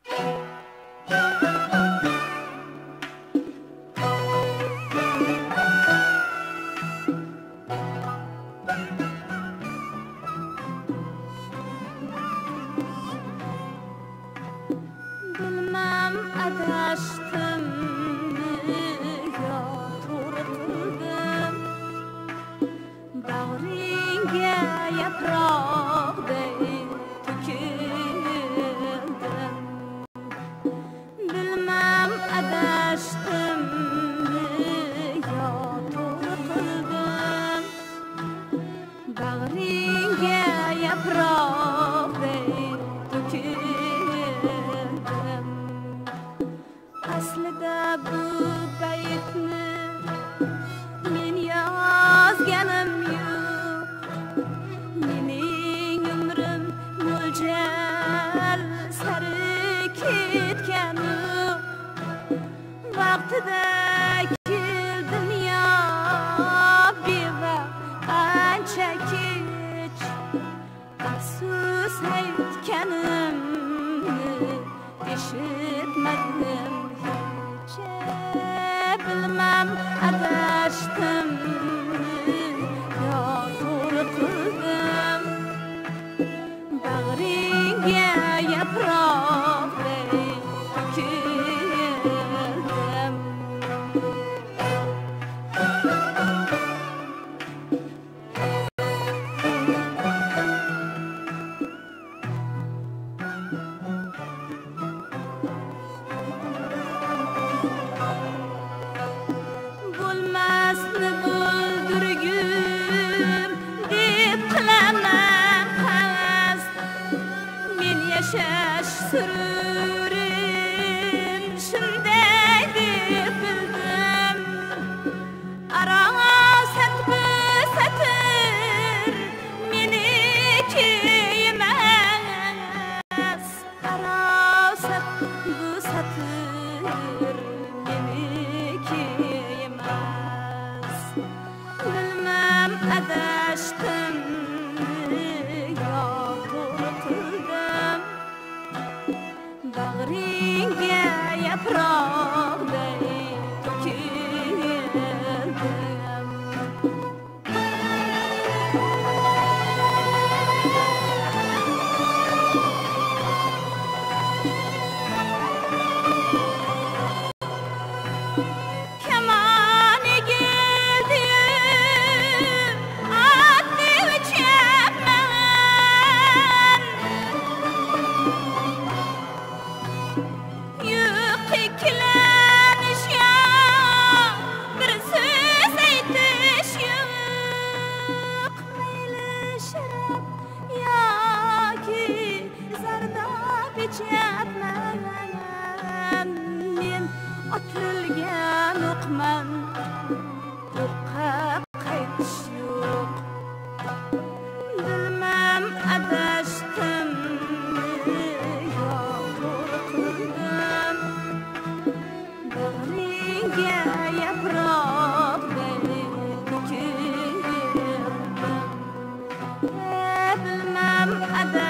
Bilmam adashdim yo to'g'ri qildim, bag'ringga yaproqday to'kildim. Bilmam adashdim yo to'g'ri qildim, bag'ringga yaproqday to'kildim. Aslida bu baytni men yozganim yo'q. Mening umrim mo'ljal sari ketgan yo'q. Vaqtida keldim yo bevaqt ancha kech. Afsus aytganimni eshitmadim hech. Bilmam adashdim yo to'g'ri qildim, bag'ringga yaproqday to'kildim. Bo'lmasni bo'ldirgum deb qilaman qasd. Men yashash sururim shunday deb bildim. Arosat bu satir meniki emas. Arosat bu satir meniki emas. Bilmam adashdim yo to'g'ri qildim, bag'ringga yaproqday to'kildim. Kamon egildi, otni uchabman. Yo'q ikkilanish yo'q, bir so'z aytish yo'q. Mayli sharab yoki zardob ichabman. Men otilgan o'qman, o'qqa qaytish yo'q. Bilmam adashdim yo to'g'ri qildim, bag'ringga yaproqday to'kildim. Bilmam adashdim